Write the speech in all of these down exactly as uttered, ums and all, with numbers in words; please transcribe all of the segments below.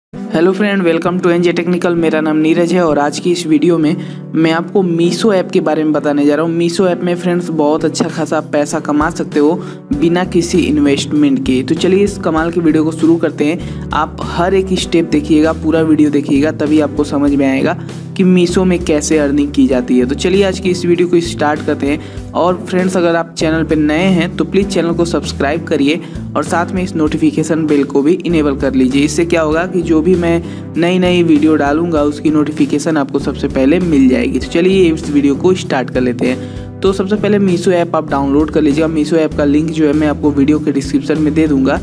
Hello friend, welcome to NJ technical. मेरा नाम नीरज है और आज की इस वीडियो में मैं आपको मीशो ऐप के बारे में बताने जा रहा हूँ। मीशो ऐप में फ्रेंड्स बहुत अच्छा खासा पैसा कमा सकते हो बिना किसी इन्वेस्टमेंट के। तो चलिए इस कमाल की वीडियो को शुरू करते हैं। आप हर एक स्टेप देखिएगा, पूरा वीडियो देखिएगा, तभी आपको समझ में आएगा कि मीशो में कैसे अर्निंग की जाती है। तो चलिए आज की इस वीडियो को स्टार्ट करते हैं। और फ्रेंड्स, अगर आप चैनल पर नए हैं तो प्लीज़ चैनल को सब्सक्राइब करिए और साथ में इस नोटिफिकेशन बेल को भी इनेबल कर लीजिए। इससे क्या होगा कि जो भी मैं नई नई वीडियो डालूंगा उसकी नोटिफिकेशन आपको सबसे पहले मिल जाएगी। तो चलिए इस वीडियो को स्टार्ट कर लेते हैं। तो सबसे पहले मीशो ऐप आप डाउनलोड कर लीजिएगा। मीशो ऐप का लिंक जो है मैं आपको वीडियो के डिस्क्रिप्शन में दे दूंगा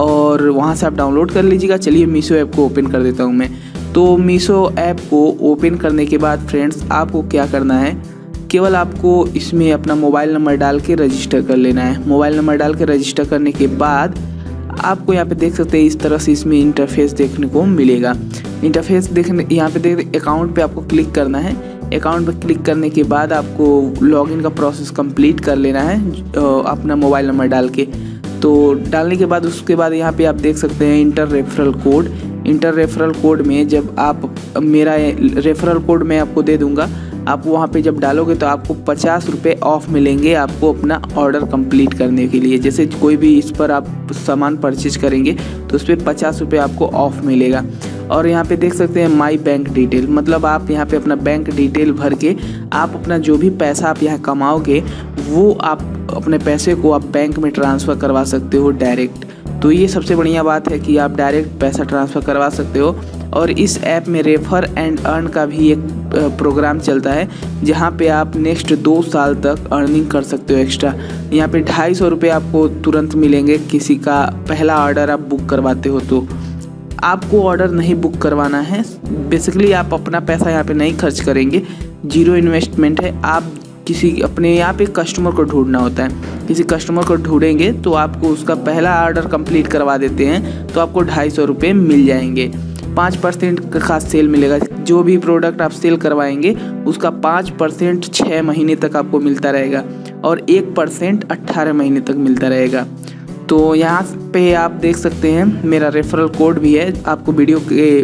और वहाँ से आप डाउनलोड कर लीजिएगा। चलिए मीशो ऐप को ओपन कर देता हूँ मैं। तो मीशो ऐप को ओपन करने के बाद फ्रेंड्स आपको क्या करना है, केवल आपको इसमें अपना मोबाइल नंबर डाल के रजिस्टर कर लेना है। मोबाइल नंबर डाल के रजिस्टर करने के बाद आपको यहाँ पे देख सकते हैं इस तरह से इसमें इंटरफेस देखने को मिलेगा। इंटरफेस देखने यहाँ पे देख अकाउंट पे आपको क्लिक करना है। अकाउंट पे क्लिक करने के बाद आपको लॉगिन का प्रोसेस कंप्लीट कर लेना है अपना मोबाइल नंबर डाल के। तो डालने के बाद उसके बाद यहाँ पे आप देख सकते हैं enter referral code. Enter referral code में जब आप मेरा रेफरल कोड मैं आपको दे दूँगा, आप वहाँ पे जब डालोगे तो आपको पचास रुपये ऑफ मिलेंगे आपको अपना ऑर्डर कंप्लीट करने के लिए। जैसे कोई भी इस पर आप सामान परचेज करेंगे तो उस पर पचास रुपये आपको ऑफ मिलेगा। और यहाँ पे देख सकते हैं माई बैंक डिटेल, मतलब आप यहाँ पे अपना बैंक डिटेल भर के आप अपना जो भी पैसा आप यहाँ कमाओगे वो आप अपने पैसे को आप बैंक में ट्रांसफ़र करवा सकते हो डायरेक्ट। तो ये सबसे बढ़िया बात है कि आप डायरेक्ट पैसा ट्रांसफ़र करवा सकते हो। और इस ऐप में रेफर एंड अर्न का भी एक प्रोग्राम चलता है जहाँ पे आप नेक्स्ट दो साल तक अर्निंग कर सकते हो एक्स्ट्रा। यहाँ पे ढाई सौ रुपये आपको तुरंत मिलेंगे किसी का पहला ऑर्डर आप बुक करवाते हो। तो आपको ऑर्डर नहीं बुक करवाना है, बेसिकली आप अपना पैसा यहाँ पे नहीं खर्च करेंगे, जीरो इन्वेस्टमेंट है। आप किसी अपने यहाँ पे कस्टमर को ढूंढना होता है, किसी कस्टमर को ढूंढेंगे तो आपको उसका पहला ऑर्डर कंप्लीट करवा देते हैं तो आपको ढाई सौ रुपये मिल जाएंगे। पाँच परसेंट का खास सेल मिलेगा। जो भी प्रोडक्ट आप सेल करवाएंगे उसका पाँच परसेंट छः महीने तक आपको मिलता रहेगा और एक परसेंट अट्ठारह महीने तक मिलता रहेगा। तो यहाँ पे आप देख सकते हैं मेरा रेफरल कोड भी है, आपको वीडियो के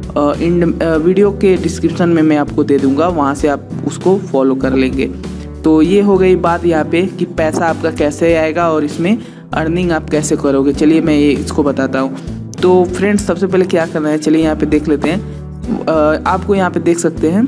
इन वीडियो के डिस्क्रिप्शन में मैं आपको दे दूँगा, वहाँ से आप उसको फॉलो कर लेंगे। तो ये हो गई बात यहाँ पे कि पैसा आपका कैसे आएगा और इसमें अर्निंग आप कैसे करोगे। चलिए मैं ये इसको बताता हूँ। तो फ्रेंड्स सबसे पहले क्या करना है, चलिए यहाँ पे देख लेते हैं। आपको यहाँ पे देख सकते हैं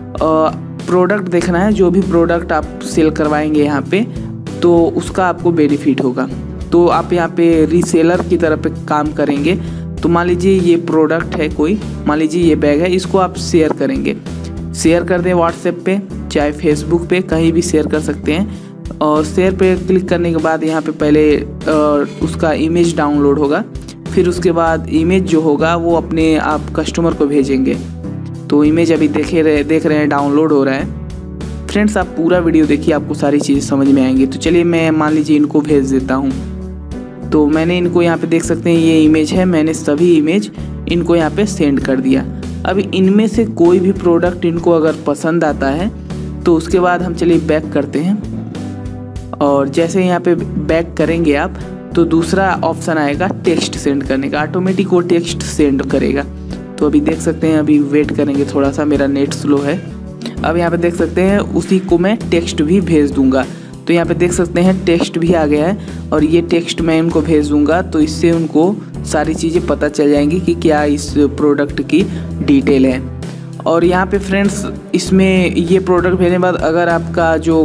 प्रोडक्ट देखना है। जो भी प्रोडक्ट आप सेल करवाएंगे यहाँ पे तो उसका आपको बेनिफिट होगा। तो आप यहाँ पे रीसेलर की तरह पे काम करेंगे। तो मान लीजिए ये प्रोडक्ट है कोई, मान लीजिए ये बैग है, इसको आप शेयर करेंगे। शेयर कर दें व्हाट्सएप पे, चाहे फेसबुक पे, कहीं भी शेयर कर सकते हैं। और शेयर पे क्लिक करने के बाद यहाँ पे पहले उसका इमेज डाउनलोड होगा, फिर उसके बाद इमेज जो होगा वो अपने आप कस्टमर को भेजेंगे। तो इमेज अभी देखे रहे देख रहे हैं डाउनलोड हो रहा है। फ्रेंड्स आप पूरा वीडियो देखिए, आपको सारी चीज़ें समझ में आएंगी। तो चलिए मैं मान लीजिए इनको भेज देता हूँ। तो मैंने इनको यहाँ पे देख सकते हैं ये इमेज है, मैंने सभी इमेज इनको यहाँ पे सेंड कर दिया। अभी इनमें से कोई भी प्रोडक्ट इनको अगर पसंद आता है तो उसके बाद हम चलिए बैक करते हैं। और जैसे यहाँ पे बैक करेंगे आप तो दूसरा ऑप्शन आएगा टेक्स्ट सेंड करने का, ऑटोमेटिक वो टेक्स्ट सेंड करेगा। तो अभी देख सकते हैं, अभी वेट करेंगे थोड़ा सा, मेरा नेट स्लो है। अब यहाँ पे देख सकते हैं उसी को मैं टेक्स्ट भी भेज दूंगा। तो यहाँ पे देख सकते हैं टेक्स्ट भी आ गया है और ये टेक्स्ट मैं उनको भेज दूंगा। तो इससे उनको सारी चीज़ें पता चल जाएंगी कि क्या इस प्रोडक्ट की डिटेल है। और यहाँ पे फ्रेंड्स इसमें ये प्रोडक्ट भेजने के बाद अगर आपका जो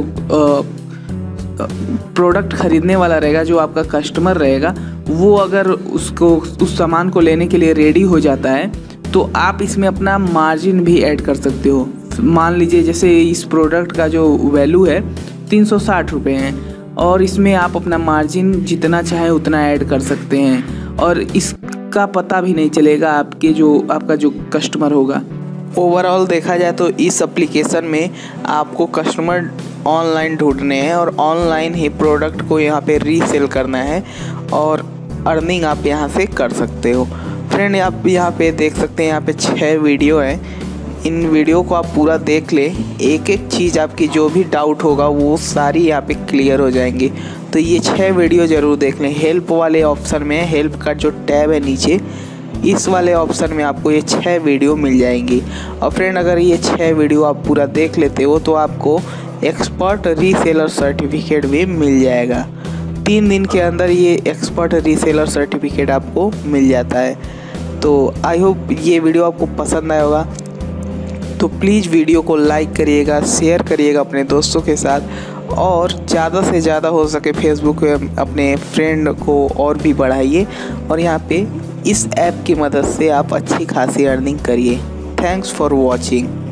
प्रोडक्ट ख़रीदने वाला रहेगा, जो आपका कस्टमर रहेगा, वो अगर उसको उस सामान को लेने के लिए रेडी हो जाता है तो आप इसमें अपना मार्जिन भी ऐड कर सकते हो। मान लीजिए जैसे इस प्रोडक्ट का जो वैल्यू है तीन सौ साठ रुपये हैं और इसमें आप अपना मार्जिन जितना चाहे उतना ऐड कर सकते हैं और इसका पता भी नहीं चलेगा आपके जो आपका जो कस्टमर होगा। ओवरऑल देखा जाए तो इस एप्लीकेशन में आपको कस्टमर ऑनलाइन ढूंढने हैं और ऑनलाइन ही प्रोडक्ट को यहाँ पे रीसेल करना है और अर्निंग आप यहाँ से कर सकते हो। फ्रेंड आप यहाँ पे देख सकते हैं, यहाँ पे छः वीडियो है। इन वीडियो को आप पूरा देख ले, एक एक चीज़ आपकी जो भी डाउट होगा वो सारी यहाँ पे क्लियर हो जाएंगी। तो ये छः वीडियो ज़रूर देख लें। हेल्प वाले ऑप्शन में हेल्प का जो टैब है नीचे, इस वाले ऑप्शन में आपको ये छः वीडियो मिल जाएंगी। और फ्रेंड अगर ये छः वीडियो आप पूरा देख लेते हो तो आपको एक्सपर्ट रीसेलर सर्टिफिकेट भी मिल जाएगा। तीन दिन के अंदर ये एक्सपर्ट रीसेलर सर्टिफिकेट आपको मिल जाता है। तो आई होप ये वीडियो आपको पसंद आया होगा। तो प्लीज़ वीडियो को लाइक करिएगा, शेयर करिएगा अपने दोस्तों के साथ, और ज़्यादा से ज़्यादा हो सके फेसबुक पे अपने फ्रेंड को और भी बढ़ाइए। और यहाँ पे इस ऐप की मदद से आप अच्छी खासी अर्निंग करिए। Thanks for watching.